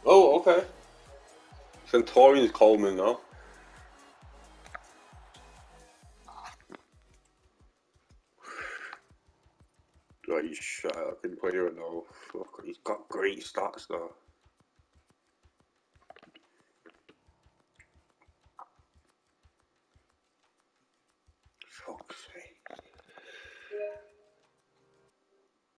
Oh, okay. Centurion's Coleman now. Right, he's shit. I can play him now. Fuck, he's got great stats though.